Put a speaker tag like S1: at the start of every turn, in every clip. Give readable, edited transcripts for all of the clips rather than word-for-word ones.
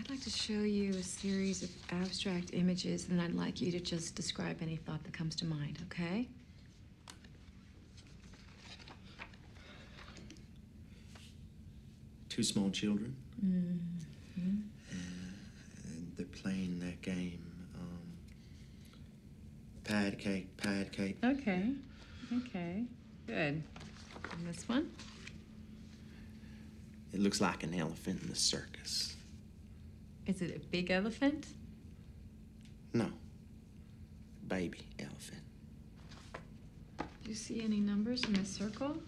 S1: I'd like to show you a series of abstract images, and I'd like you to just describe any thought that comes to mind, okay?
S2: Two small children.
S1: Mm-hmm.
S2: And they're playing that game. Pad cake, pad cake.
S1: Okay. Okay. Good. And this one?
S2: It looks like an elephant in the circus.
S1: Is it a big elephant?
S2: No. Baby elephant.
S1: Do you see any numbers in this circle?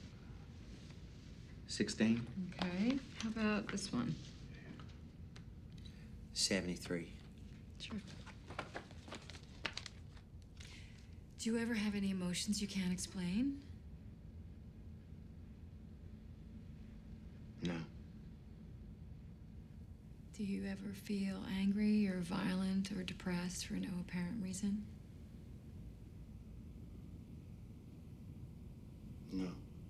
S2: 16.
S1: Okay. How about this one?
S2: 73.
S1: Sure. Do you ever have any emotions you can't explain?
S2: No.
S1: Do you ever feel angry or violent or depressed for no apparent reason?
S2: No.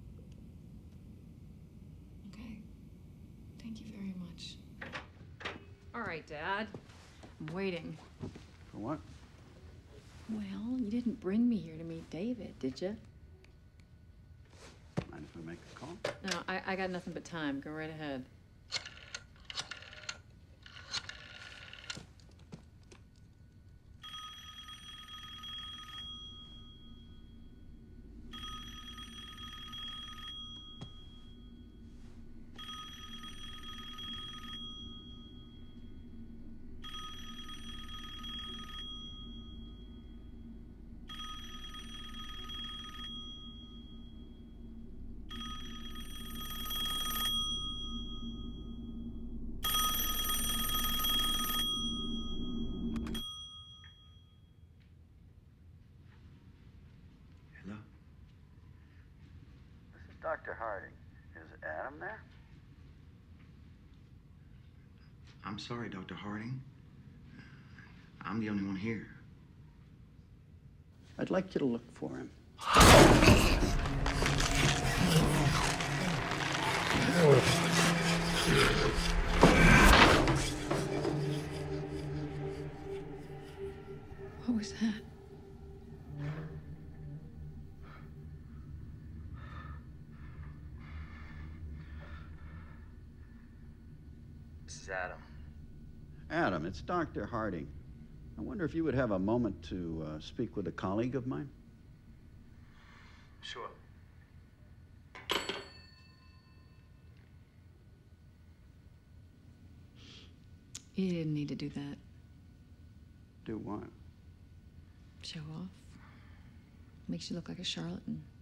S1: Okay. Thank you very much. All right, Dad. I'm waiting.
S3: For what?
S1: Well, you didn't bring me here to meet David, did you?
S3: Mind if we make a call?
S1: No, I got nothing but time. Go right ahead.
S2: Hello?
S3: This is Dr. Harding. Is Adam there?
S2: I'm sorry, Dr. Harding. I'm the only one here.
S3: I'd like you to look for him.
S1: What was that?
S2: This is Adam.
S3: Adam, it's Dr. Harding. I wonder if you would have a moment to speak with a colleague of mine?
S2: Sure.
S1: You didn't need to do that.
S3: Do what?
S1: Show off. Makes you look like a charlatan.